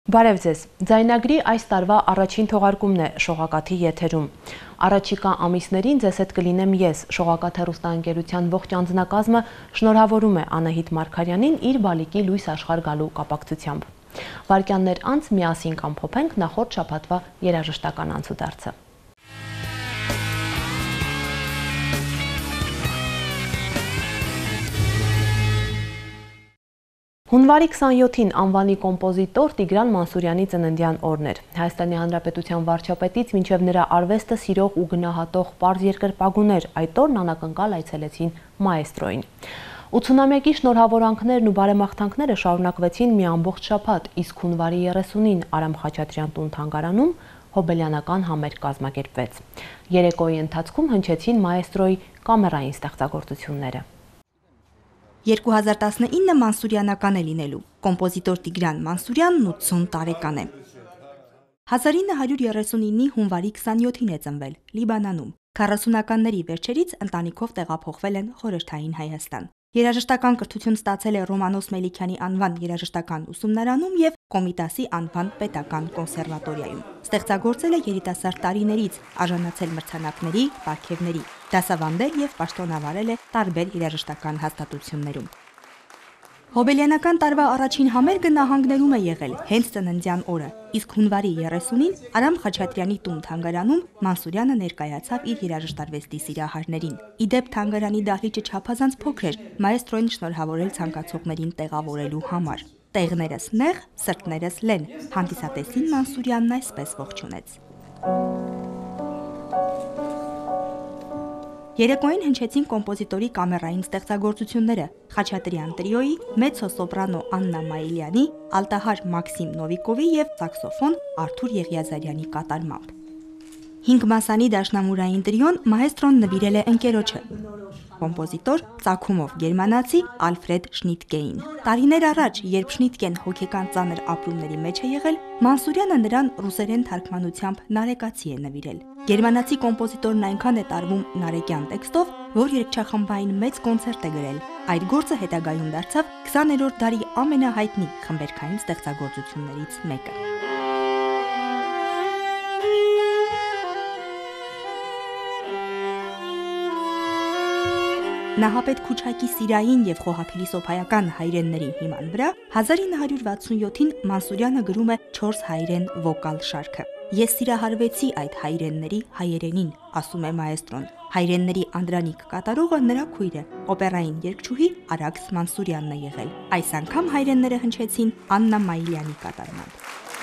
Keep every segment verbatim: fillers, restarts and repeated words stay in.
Բարև ձեզ, ձայնագրի այս տարվա առաջին թողարկումն է շողակաթի եթերում։ Առաջիկա ամիսներին ձեզ հետ կլինեմ ես, շողակաթ հեռուստաընկերության ողջ անձնակազմը շնորհավորում է Անահիտ Մարգարյանին իր բալիկի լույս աշխարհ գալու կապակցությամբ։ Վայրկյաններ անց միասին կամփոփենք նախորդ շաբաթվա երաժշտական անցուդարձը։ Հունվարի քսաներկուին անվանի կոմպոզիտոր Տիգրան Մանսուրյանի ծննդյան օրն էր։ Հայաստանի Հանրապետության վարչապետից մինչև նրա արվեստը սիրող ու գնահատող պարզ երկրպագուներ այդ օրն անակնկալ այցելեցին մաեստրոյին։ ութսունամյակի շնորհավորանքներն ու բարեմաղթանքները շարունակվեցին մի ամբողջ շաբաթ, իսկ հունվարի երեսունին Արամ Խաչատրյան տուն-թանգարանում հոբելյանական համերգ կազմակերպվեց։ Երեկոյի ընթացքում հնչեցին մաեստրոյի կամերային ստեղծագործությունները։ երկու հազար տասնինը մանսուրյանական է լինելու, կոմպոզիտոր Տիգրան Մանսուրյանն ութսուն տարեկան է։ հազար ինը հարյուր երեսունինի հունվարի քսաներկուին է ծնվել, Լիբանանում։ քառասունականների վերջերից ընտանիքով տեղափոխվել են խորհրդային Հայաստան։ Երաժշտական կրթություն ստացել է Ռոմանոս Մելիքյանի անվան երաժշտական ուսումնարանում և Կոմիտասի անվան պետական կոնսերվատորիայում։ Ստեղծագործել է երիտասարդ տարիներից, արժանացել մրցանակների, պարգևների, դասավանդել և պաշտոնավարել է տարբեր երաժշտական հաստատություններում։ Հոբելյանական տարվա առաջին համերգը նահանգներում է եղել հենց ծննդյան օրը, իսկ հունվարի երեսունին Արամ Խաչատրյանի տուն-թանգարանում Մանսուրյանը ներկայացավ իր երաժշտարվեստի սիրահարներին։ Իդեպ թանգարանի դահլիճը չափազանց փոքր էր, մաեստրոին շնորհավորել ցանկացողներին տեղավորելու համար։ Տեղներս նեղ, սրտներս լեն, հանդիսատեսին Մանսուրյանն այսպես ողջունեց։ Երեկոյին հնչեցին կոմպոզիտորի կամերային ստեղծագործությունները Խաչատրյան տրիոյի, մեծո-սոպրանո Աննա Մայիլյանի, ալտահար Մաքսիմ Նովիկովի և սաքսոֆոն Արթուր Եղիազարյանի կատարմամբ։ Հինգ մասանի դաշնամուրային տրիոն մաեստրոն նվիրել է ընկերոջը, կոմպոզիտոր ծագումով գերմանացի Ալֆրեդ Շնիտկեին։ Տարիներ առաջ, երբ Շնիտկեն հոգեկան ծանր ապրումների մեջ է եղել, Մանսուրյանը նրան ռուսերեն թարգմանությամբ նարեկացի է նվիրել։ Գերմանացի կոմպոզիտորն այնքան է տարվում նարեկյան տեքստով, որ երգչախմբային մեծ կոնցերտ է գրել։ Այդ գործը հետագայում դարձավ քսաներորդ դարի ամենահայտնի խմբերքային ստեղծագործություններից մեկը։ Նահապետ Քուչակի սիրային և խոհափիլիսոփայական հայրենների հիման վրա հազար ինը հարյուր վաթսունյոթին Մանսուրյանը գրում է չորս հայերեն վոկալ շարքը։ Ես սիրահարվեցի այդ հայրենների հայերենին, ասում է մաեստրոն։ Հայրենների անդրանիկ կատարողը նրա քույրը, օպերային երգչուհի Արաքս Մանսուրյանն է եղել։ Այս անգամ հայրենները հնչեցին Աննա Մայիլյանի կատարմամբ։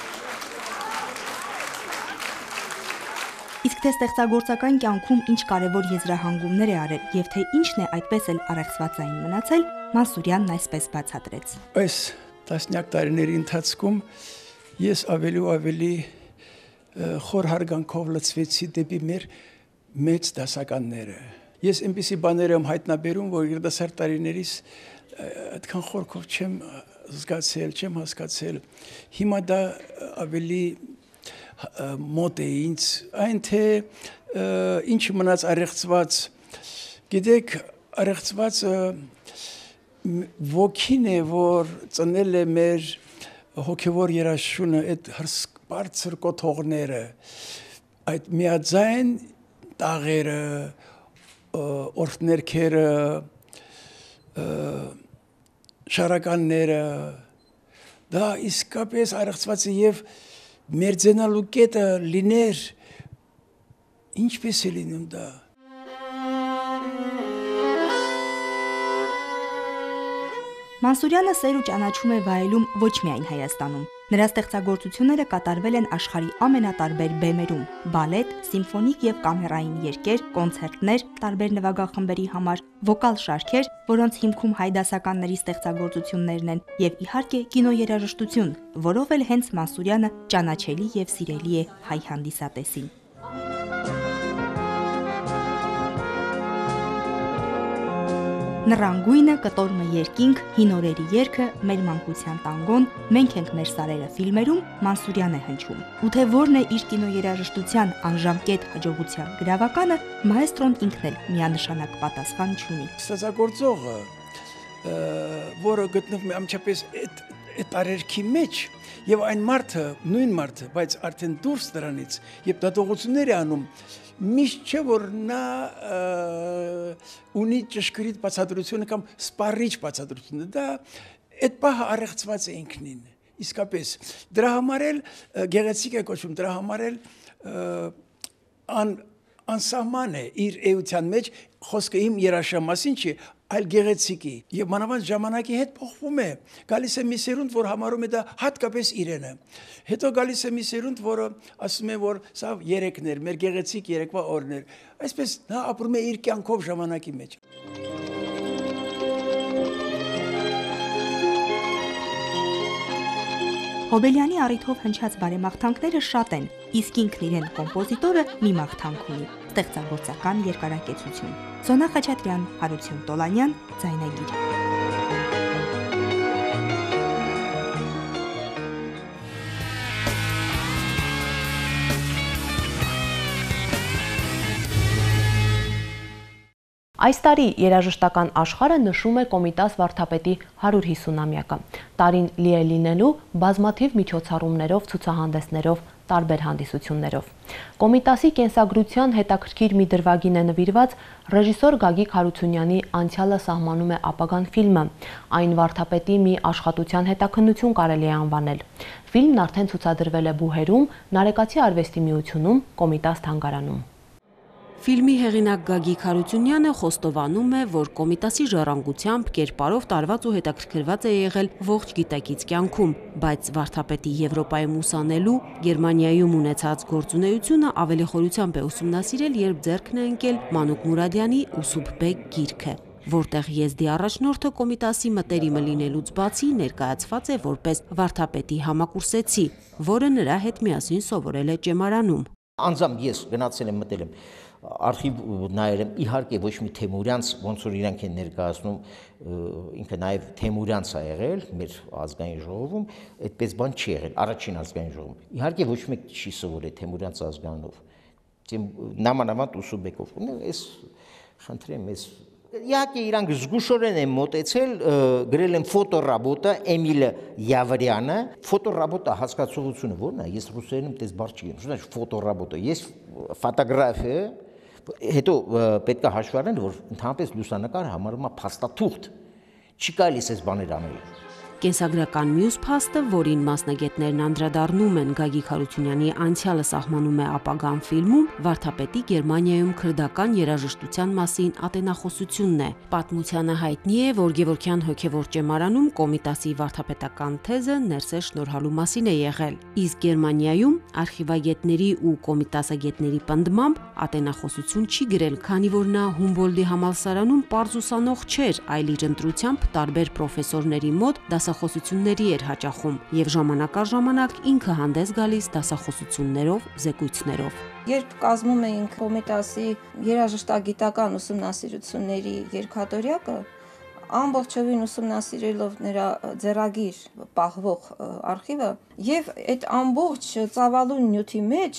Իսկ թե ստեղծագործական կյանքում ինչ կարևոր եզրահանգումներ է արել և թե ինչն է այդպես էլ առեղծվածային մնացել, Մանսուրյանն այսպես բացատրեց։ Այս տասնյակ տարիների ընթացքում ես ավելի ու ավելի խոր հարգանքով լցվեցի դեպի մեր մեծ դասականները։ Ես այնպիսի բաներ եմ հայտնաբերում, որ երիտասարդ տարիներիս այդքան խորքով չեմ զգացել, չեմ հասկացել։ Հիմա դա ավելի մոտ է ինձ, այն թե ինչ մնաց առեղծված, գիտեք, առեղծվածը ոգին է, որ ծնել է մեր հոգևոր երաշխությունը, այդ բարձր կոթողները, այդ միաձայն տաղերը, օրհներքերը, շարականները, դա իսկապես առեղծված է և մեր ձենալու կետը լիներ, ինչպես է լինում դա։ Մանսուրյանը սեր ու ճանաչում է վայելում ոչ միայն Հայաստանում։ Նրա ստեղծագործությունները կատարվել են աշխարհի ամենատարբեր բեմերում՝ բալետ, սիմֆոնիկ և կամերային երգեր, կոնցերտներ տարբեր նվագախմբերի համար, վոկալ շարքեր, որոնց հիմքում հայ դասականների ստեղծագործություններն են, և իհարկե կինոերաժշտություն, որով էլ հենց Մանսուրյանը ճանաչելի և սիրելի է հայ հանդիսատեսին։ Նռան գույնը, կտորմը երկինք, հին օրերի երգը, մեր մանկության տանգոն, մենք ենք մեր սարերը ֆիլմերում Մանսուրյան է հնչում։ Ու թե որն է իր կինոերաժշտության անժամկետ հաջողության գրավականը, մաեստրոն ինքն էլ միանշանակ պատասխան չունի։ Ստեղծագործողը, որը գտնվում է ամենապես այդ տարերքի մեջ եւ այն մարդը, նույն մարդը, բայց արդեն դուրս դրանից, երբ դատողություններ է անում, միշտ չէ որ նա ունի ճշգրիտ բացատրությունը կամ սպառիչ բացատրությունը, դա այդ պահը առեղծված է ինքնին։ Իսկապես դրա համար էլ գեղեցիկ է կոչվում, դրա համար էլ ան անսահման է իր էության մեջ, խոսքը իմ երաշամասին չի, այլ գեղեցիկի եւ մանավանդ ժամանակի հետ փոխվում է, գալիս է մի սերունդ, որ համարում է դա հատկապես իրենը, հետո գալիս է մի սերունդ, որը ասում է, որ սա երեկն էր, մեր գեղեցիկ երեկվա օրն էր, այսպես նա ապրում է իր կյանքով ժամանակի մեջ։ Հոբելյանի առիթով հնչած բարեմաղթանքները շատ են, իսկ ինքն իրեն կոմպոզիտորը մի մաղթանք ունի՝ ստեղծագործական երկարակեցություն։ Զոնա Խաչատրյան, Հարություն Տոլանյան, Ձայնագիր։ Այս տարի երաժշտական աշխարհը նշում է Կոմիտաս վարդապետի հարյուր հիսունամյակը։ Տարին լի է լինելու բազմաթիվ միջոցառումներով, ցուցահանդեսներով, տարբեր հանդիսություններով։ Կոմիտասի կենսագրության հետաքրքիր մի դրվագին է նվիրված ռեժիսոր Գագիկ Հարությունյանի «Անցյալը սահմանում է ապագան» ֆիլմը։ Այն վարդապետի մի աշխատության հետաքննություն կարելի է անվանել։ Ֆիլմն արդեն ցուցադրվել է Բուհերում, Նարեկացի արվեստի միությունում, Կոմիտաս թանգարանում։ Ֆիլմի հեղինակ Գագիկ Հարությունյանը խոստովանում է, որ Կոմիտասի ժառանգությամբ կերպարով տարված ու հետաքրքրված է եղել ողջ գիտակից կյանքում, բայց վարդապետի Եվրոպայում ուսանելու, Գերմանիայում ունեցած գործունեությունը ավելի խորությամբ է ուսումնասիրել, երբ ձեռքն է ընկել Մանուկ Մուրադյանի «Ուսուփբեկ» գիրքը, որտեղ եզդի առաջնորդը Կոմիտասի մտերիմը լինելուց բացի ներկայացված է որպես վարդապետի համակուրսեցի, որը նրա հետ միասին սովորել է ճեմարանում։ Անձամբ ես գնացել եմ մտել եմ արխիվ նայել եմ, իհարկե ոչ մի Թեմուրյանց, ոնց որ իրանք են ներկայացնում, ինքը նաև Թեմուրյանց է եղել մեր ազգային ժողովում, այդպես բան չի եղել, առաջին ազգային ժողովում։ Իհարկե ոչ մեկ չի սովորել Թեմուրյանց ազգանով, նամանավանդ Ուսուփբեկով։ Այս խնդրեմ, ես իհարկե իրանք զգուշորեն են մոտեցել, գրել են ֆոտոռաբոտը Էմիլ Յավրյանը, ֆոտոռաբոտը հասկացողությունը ո՞րն է, ես ռուսերենում տես բառ չգիտեմ, ինչ է ֆոտոռաբոտը, ես ֆոտոգրաֆիա, հետո պետք է հաշվի առնել, որ ընդհանրապես լուսանկարը համարվում է փաստաթուղթ, չի կարելի այս բաներ անել։ Կենսագրական մյուս փաստը, որին մասնագետներն անդրադառնում են Գագիկ Հարությունյանի «Անցյալը սահմանում է ապագան» ֆիլմում, վարդապետի Գերմանիայում քրդական երաժշտության մասին ատենախոսությունն է։ Պատմությանը հայտնի է, որ Գևորգյան հոգևոր ճեմարանում Կոմիտասի վարդապետական թեզը ներսեր շնորհալու մասին է եղել, իսկ Գերմանիայում արխիվագետների ու կոմիտասագետների պնդմամբ ատենախոսություն չի գրել, քանի որ նա Հումբոլդտի համալսարանում պարզ ուսանող չէր, այլ իր ընտրությամբ տարբեր պրոֆեսորների մոտ դասախոսությունների էր հաճախում եւ ժամանակ առ ժամանակ ինքը հանդես գալիս դասախոսություններով, զեկույցներով։ Երբ կազմում էինք Կոմիտասի երաժշտագիտական ուսումնասիրությունների երկաթորյակը, ամբողջովին ուսումնասիրելով նրա ձեռագիր պահվող արխիվը եւ այդ ամբողջ ծավալուն նյութի մեջ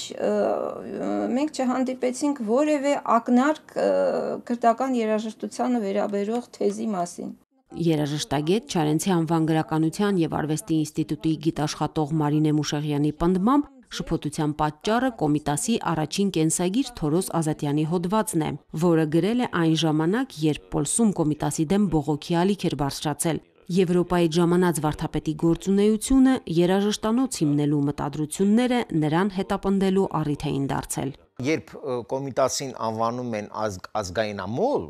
մենք չհանդիպեցինք որևէ ակնարկ քրդական երաժշտությանը վերաբերող թեզի մասին։ Երաժշտագետ Չարենցի անվան գրականության եւ արվեստի ինստիտուտի գիտաշխատող Մարինե Մուշեղյանի պնդմամբ շփոթության պատճառը Կոմիտասի առաջին կենսագիր Թորոս Ազատյանի հոդվածն է, որը գրել է այն ժամանակ, երբ Պոլսում Կոմիտասի դեմ բողոքի ալիք էր բարձրացել։ Եվրոպայի ժամանած վարդապետի գործունեությունը երաժշտանոց հիմնելու մտադրությունները նրան հետապնդելու առիթ էին դարձել։ Երբ Կոմիտասին անվանում են ազգ, ազգային ամոլ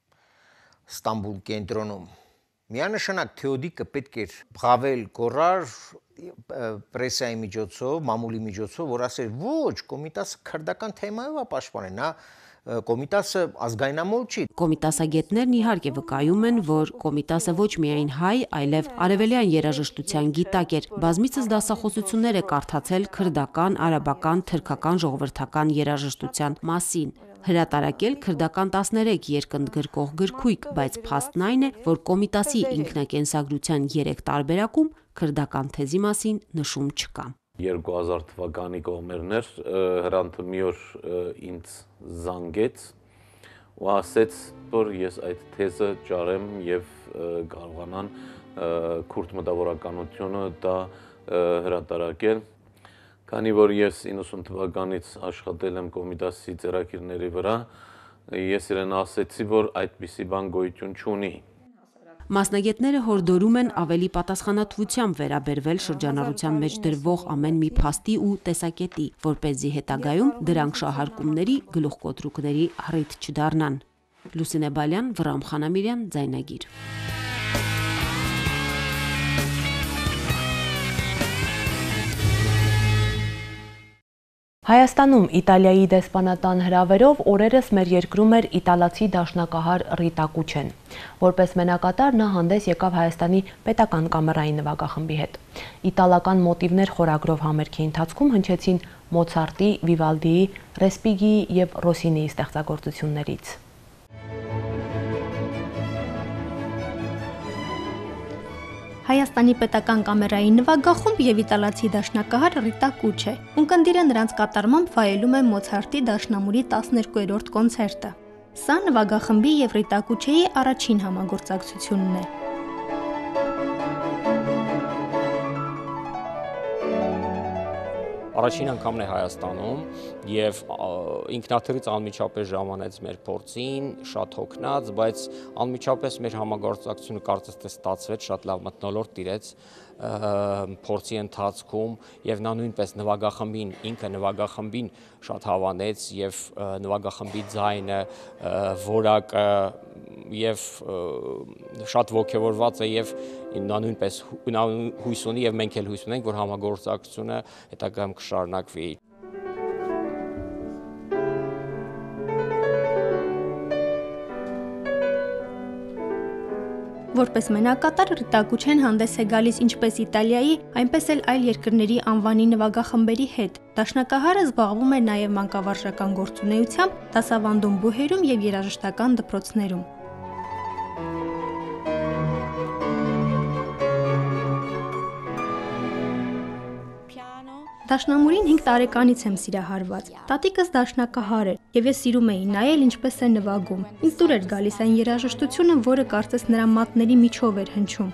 Ստամբուլ կենտրոնում, միանշանակ Թեոդիկը պետք էր բղավել գոռար պրեսայի միջոցով, մամուլի միջոցով, որ ասեր ոչ, Կոմիտասը քրդական թեմայով է պաշտպանել, նա Կոմիտասը ազգայնամոլ չի։ Կոմիտասագետներն իհարկե վկայում են, որ Կոմիտասը ոչ միայն հայ, այլև արևելյան երաժշտության գիտակ էր, բազմիցս դասախոսություններ է կարդացել քրդական, արաբական, թրքական, ժողովրդական երաժշտության մասին, հրատարակել քրդական տասներեք երկընդգրկող գրքույկ, բայց փաստն այն է, որ Կոմիտասի ինքնակենսագրության երեք տարբերակում քրդական թեզի մասին նշում չկա։ երկու հազար թվականի կողմերն էր, Հրանտը մի օր ինձ զանգեց ու ասեց, որ ես այդ թեզը ճարեմ եւ կարողանան քուրդ մտավորականությունը դա հրատարակել։ Քանի որ ես իննսուն թվականից աշխատել եմ Կոմիտասի ծրագիրների վրա, ես իրեն ասեցի, որ այդպիսի բան գոյություն չունի։ Մասնագետները հորդորում են ավելի պատասխանատվությամբ վերաբերվել շրջանառության մեջ դրվող ամեն մի փաստի ու տեսակետի, որպեսզի հետագայում դրանք շահարկումների, գլուխկոտրուկների առիթ չդառնան։ Լուսինե Բալյան, Վռամ Խանամիրյան, Ձայնագիր։ Հայաստանում Իտալիայի դեսպանատան հրավերով օրերս մեր երկրում էր իտալացի դաշնակահար Ռիտա Կուչեն։ Որպես մենակատար նա հանդես եկավ Հայաստանի պետական կամերային նվագախմբի հետ։ Իտալական մոտիվներ խորագրով համերգի ընթացքում հնչեցին Մոցարտի, Վիվալդիի, Ռեսպիգիի և Ռոսինիի ստեղծագործություններից։ Հայաստանի պետական կամերային նվագախումբ եւ իտալացի դաշնակահար Ռիտա Կուչե։ Ունկնդիրը նրանց կատարմամբ վայելում է Մոցարտի դաշնամուրի տասներկուերորդ կոնցերտը։ Սա նվագախմբի եւ Ռիտա Կուչեի առաջին համագործակցությունն է։ Առաջին անգամն է Հայաստանում եւ ինքնաթիռից անմիջապես ժամանեց մեր փորձին, շատ հոգնած, բայց անմիջապես մեր համագործակցությունը կարծես թե ստացվեց, շատ լավ մթնոլորտ տիրեց փորձի ընթացքում եւ նա նույնպես նվագախմբին, ինքը նվագախմբին շատ հավանեց եւ նվագախմբի ձայնը, որակը եւ շատ ողջավորված է եւ նա նույնպես հույս ունի եւ մենք էլ հույս ունենք, որ համագործակցությունը հետագայում կշարունակվի։ Որպես մենակատար Ռիտա Կուչեն հանդես է գալիս ինչպես Իտալիայի, այնպես էլ այլ երկրների անվանի նվագախմբերի հետ։ Դաշնակահարը զբաղվում է նաև մանկավարժական գործունեությամբ, դասավանդում բուհերում եւ երաժշտական դպրոցներում։ Դաշնամուրին հինգ տարեկանից եմ սիրահարված։ Տատիկս դաշնակահար էր, եւ ես սիրում էի նայել ինչպես է նվագում։ Ինձ դուր էր գալիս այն երաժշտությունը, որը կարծես նրա մատների միջով էր հնչում։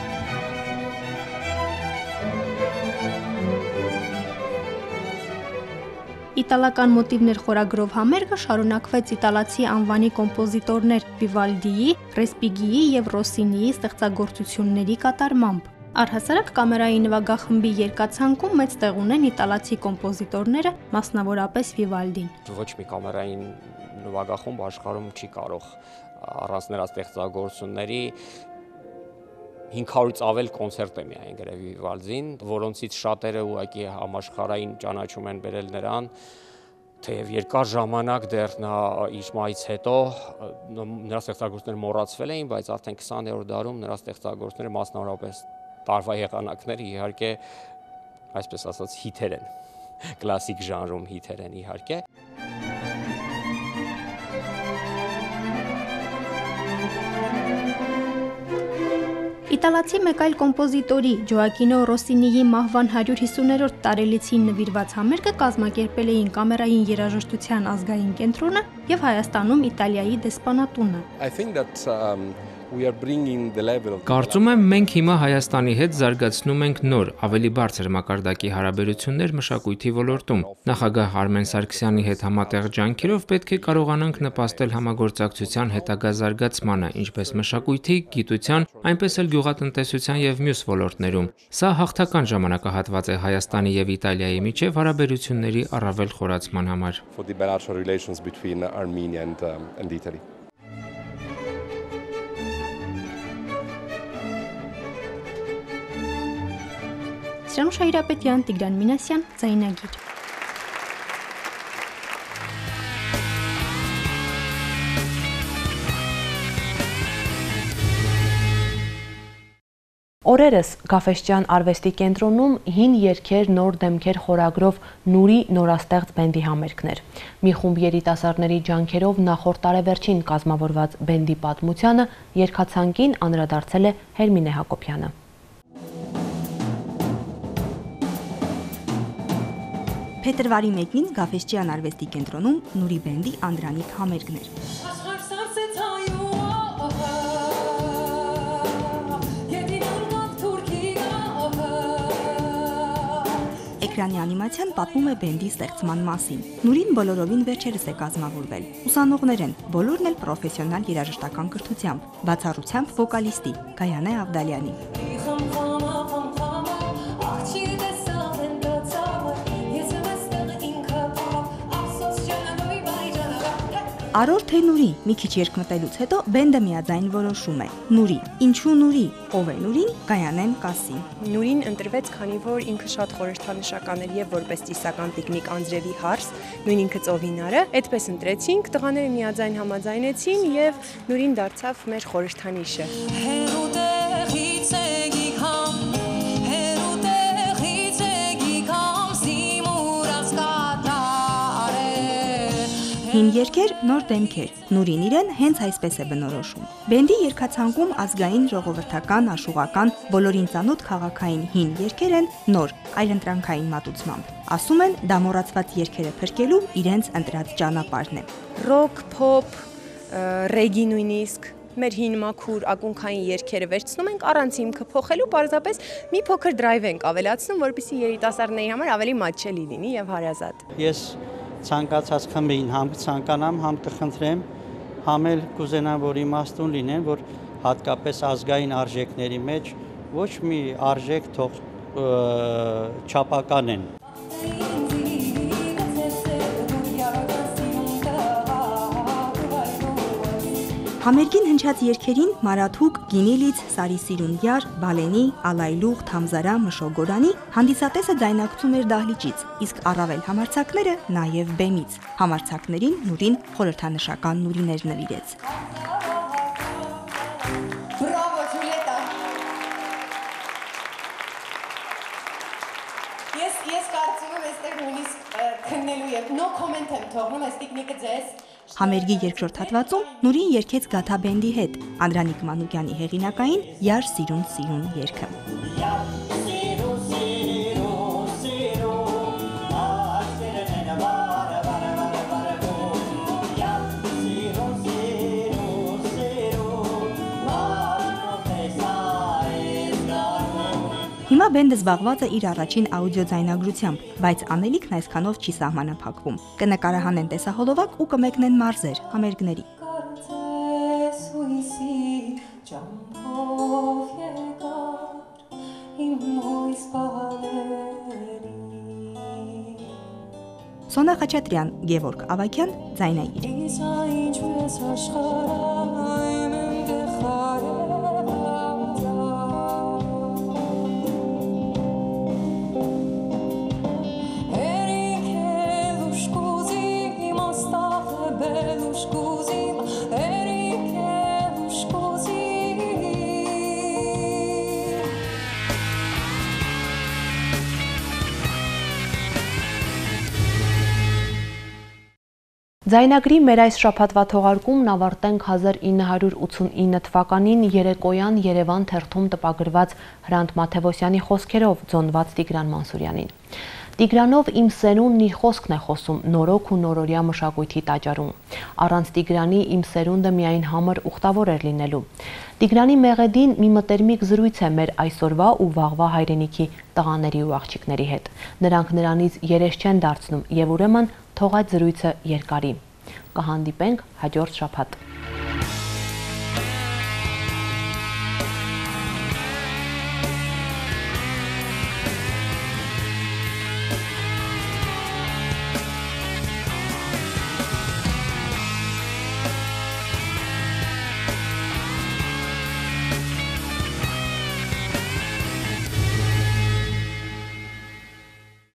Իտալական մոտիվներ խորագրով համերգը շարունակվեց իտալացի անվանի կոմպոզիտորներ Վիվալդիի, Ռեսպիգիի եւ Ռոսինիի ստեղծագործությունների կատարմամբ։ Առհասարակ կամերայի նվագախմբի երկացանկում մեծ տեղ ունեն իտալացի կոմպոզիտորները, մասնավորապես Վիվալդին։ Ոչ մի կամերային նվագախումբ աշխարհում չի կարող առանց նրա ստեղծագործությունների հինգ հարյուրից ավել կոնցերտ է միայն գրել Վիվալդին, որոնցից շատերը ուղղակի համաշխարհային ճանաչում են բերել նրան, թեև երկար ժամանակ դեռ նա իր մահից հետո նրա ստեղծագործությունները մոռացվել էին, բայց արդեն քսաներորդ դարում նրա ստեղծագործությունները մասնավորապես տարվա եղանակները իհարկե, այսպես ասած, հիթեր են, կլասիկ ժանրում հիթեր են իհարկե։ Իտալացի մեկ այլ կոմպոզիտորի Ջոակինո Ռոսինիի մահվան հարյուր հիսուներորդ տարելիցին նվիրված համերգը կազմակերպել էին Կամերային երաժշտության ազգային կենտրոնը եւ Հայաստանում Իտալիայի դեսպանատունը։ Կարծում եմ մենք հիմա Հայաստանի հետ զարգացնում ենք նոր, ավելի բարձր մակարդակի հարաբերություններ մշակույթի ոլորտում։ Նախագահ Արմեն Սարգսյանի հետ համատեղ ջանքերով պետք է կարողանանք նպաստել համագործակցության հետագա զարգացմանը, ինչպես մշակույթի, գիտության, այնպես էլ գյուղատնտեսության եւ մյուս ոլորտներում։ Սա հաղթական ժամանակահատված է Հայաստանի եւ Իտալիայի միջև հարաբերությունների առավել խորացման համար։ Սրանուշ Հայրապետյան, Տիգրան Մինասյան, Ձայնագիր։ Օրերս Գաֆէսճեան արվեստի կենտրոնում հին երգեր, նոր դեմքեր խորագրով Նուրի նորաստեղծ բենդի համերգներ։ Մի խումբ երիտասարդների ջանքերով նախորդ տարեվերջին կազմավորված բենդի պատմությանը երգացանկին անդրադարձել է Հերմինե Հակոբյանը։ Փետրվարի մեկին Գաֆէսճեան արվեստի կենտրոնում Նուրի բենդի անդրանիկ համերգներ։ Էկրանի անիմացիան պատմում է բենդի ստեղծման մասին։ Նուրին բոլորովին վերջերս է կազմավորվել։ Ուսանողներ են, բոլորն էլ պրոֆեսիոնալ երաժշտական կրթությամբ, բացառությամբ վոկալիստի Գայանե Ավդալյանի։ Արոր թե Նուրի, մի քիչ երկմտելուց հետո բենդը միաձայն որոշում է. Նուրի, ինչու Նուրի, ով է Նուրին, Գայանեն կասի։ Նուրին ընտրվեց, քանի որ ինքը շատ խորհրդանշական էր եւ որպես ծիսական տիկնիկ Անձրևի հարս, նույն ինքը Ծովինարը, այդպես ընտրեցինք, տղաները միաձայն համաձայնեցին եւ Նուրին դարձավ մեր խորհրդանիշը։ Հին երգեր, նոր դեմքեր։ Նուրին իրեն հենց այսպես է բնորոշում։ Բենդի երգացանկում ազգային, ժողովրդական, աշուղական, բոլորին ծանոթ քաղաքային հին երգեր են նոր, այլընտրանքային մատուցմամբ։ Ասում են, դա մոռացված երգերը փրկելու իրենց ընտրած ճանապարհն է։ Ռոք, փոփ, ռեգի նույնիսկ մեր հին մաքուր ակունքային երգերը վերցնում ենք առանց հիմքը փոխելու, պարզապես մի փոքր դրայվ ենք ավելացնում, որպեսզի երիտասարդների համար ավելի մատչելի լինի եւ հարազատ։ Ես ցանկացած խմբին համ կցանկանամ, համ կխնդրեմ, համ էլ կուզենամ, որ իմաստուն լինեն, որ հատկապես ազգային արժեքների մեջ ոչ մի արժեք թող չափական են։ Համերգին հնչած երգերին Մարաթուկ, Գինիլից, Սարիսիրունյար, Բալենի, Ալայլուղ, Թամզարա, Մշոգորանի հանդիսատեսը ձայնակցում էր դահլիճից, իսկ առավել համարձակները նաև բեմից։ Համարձակներին Նուրին խորհրդանշական նուրիներ նվիրեց։ Բրավո, Ջուլիետա։ Ես ես կարծում եմ, այստեղ նույնիսկ քննելու եւ no comment եմ թողնում, այս տիկնիկը ձեզ։ Համերգի երկրորդ հատվածում Նուրին երգեց Գաթա բենդի հետ Անդրանիկ Մանուկյանի հեղինակային «Յար սիրուն սիրուն» երգը։ Հիմա բենդը զբաղված է իր առաջին աուդիո ձայնագրությամբ, բայց անելիքն այսքանով չի սահմանափակվում։ Կնկարահանեն տեսահոլովակ ու կմեկնեն մարզեր, համերգների։ Սոնա Խաչատրյան, Գևորգ Ավագյան, Ձայնայիր։ Ձայնագրի մեր այս շաբաթվա թողարկումն ավարտենք հազար ինը հարյուր ութսունինը թվականին Երեկոյան Երևան թերթում տպագրված Հրանտ Մաթևոսյանի խոսքերով ձոնված Տիգրան Մանսուրյանին։ Տիգրանով իմ սերունդն իր խոսքն է խոսում նորոգ ու նորորյա մշակույթի տաճարում։ Առանց Տիգրանի իմ սերունդը միայն համր ուխտավոր էր լինելու։ Տիգրանի մեղեդին մի մտերմիկ զրույց է մեր այսօրվա ու վաղվա հայրենիքի տղաների ու աղջիկների հետ։ Նրանք նրանից երես չեն դարձնում եւ ուրեմն թող այդ զրույցը երկարի։ Կհանդիպենք հաջորդ շաբաթ։